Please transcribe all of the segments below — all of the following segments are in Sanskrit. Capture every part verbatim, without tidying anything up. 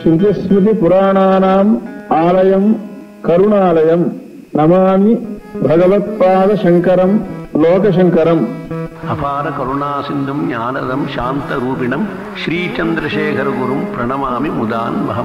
ಶ್ರುತಿಸ್ಮೃತಿ ಪುರಾಣಾನಾಂ ಆಲಯಂ ಕರುಣಾಲಯಂ ನಮಾಮಿ ಭಗವತ್ಪಾದ ಶಂಕರಂ ಲೋಕಶಂಕರಂ. ಅಪಾರ ಕರುಣಾ ಸಿಂಧುಂ ಜ್ಞಾನದಂ ಶಾಂತರೂಪಿಣಂ ಶ್ರೀಚಂದ್ರಶೇಖರ ಗುರುಂ ಪ್ರಣಮಾಮಿ ಮುದಾನ್ವಹಂ.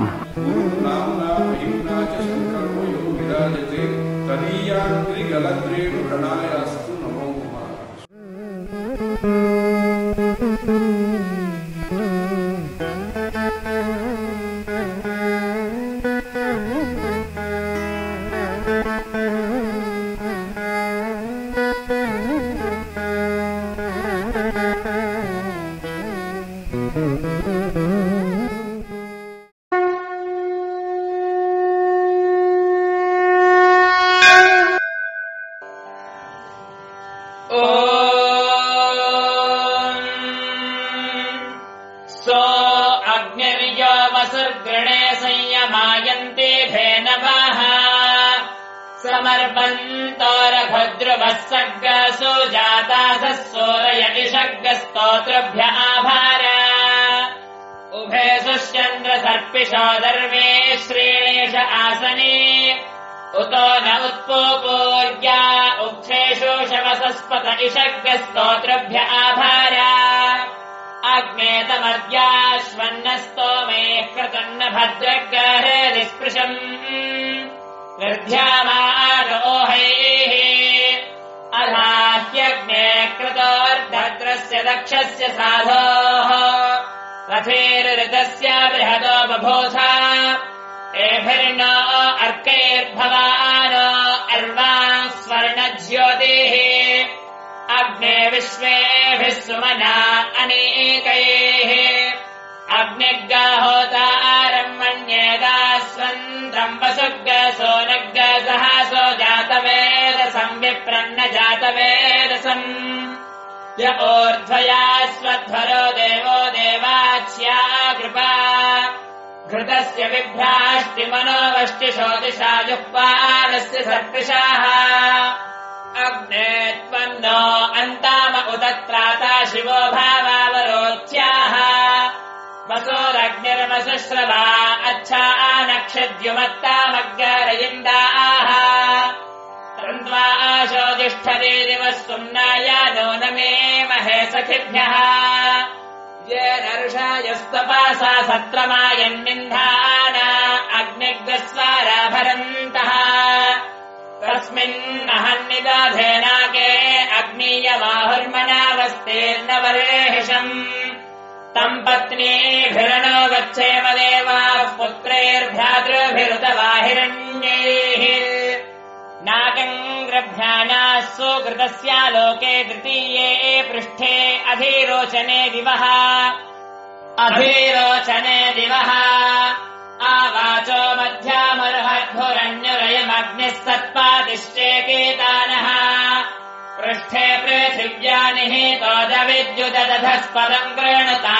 स्तोत्रभ्य आभार उभे सुश्चन्द्र सर्पिषो दर्वे श्रीणेश आसने उतो न उत्पोपूर्या उक्षेषु शवसस्पत इषग् स्तोत्रभ्य आभार आग्नेतमद्याश्वन्नस्तोमे क्रतन्न भद्रग्रहृदिस्पृशम् निर्ध्यामारोहैः अधाह्यग्ने कृतोर्धद्रस्य दक्षस्य साधोः रथेर्ऋतस्य बृहदो बभूथा एभिर्नो अर्कैर्भवानो अर्वाः स्वर्णज्योतिः अग्ने विश्वेभिः सुमना अनेकैः अग्निग्गाहोतारम् मन्येदास्वन्द्रम् वसुग् सोनग् सहासो जातवेदसम् विप्रन्न जातवेदसम् य ऊर्ध्वया स्वध्वरो देवो देवाच्या कृपा घृतस्य बिभ्राष्टिमनोवष्टिशोदिशा जुह्वानस्य सर्पिषाः अग्ने त्वन्नो अन्ताम उतत्राता शिवो भावावरोच्याः वसोरग्निर्वसुश्रवा अच्छा नक्षद्युमत्तामग्रयिन्दाः तन्त्वा आशोदिष्ठते दिवः सुम्नाया नो न मे महे सखिभ्यः ये नर्षायस्तपासा सत्रमायन्निन्धाना अग्निग्रस्वारा भरन्तः तस्मिन्नहन्निदाधेनाके अग्नीयमाहुर्मनावस्तेर्न वर्हिषम् तम् पत्नीभिरणो गच्छेम देवाः पुत्रैर्भ्रातृभिरुतवाहिरण्यैः नाकम् ग्रभ्याणाः सुकृतस्यालोके तृतीये पृष्ठे अधीरोचने दिवः अधीरोचने दिवः आवाचो मध्यामर्हद्भुरण्युरयमग्निः सत्पातिश्चेकेतानः पृष्ठे पृथिव्या निहितोदविद्युदधस्पदम् कृणुता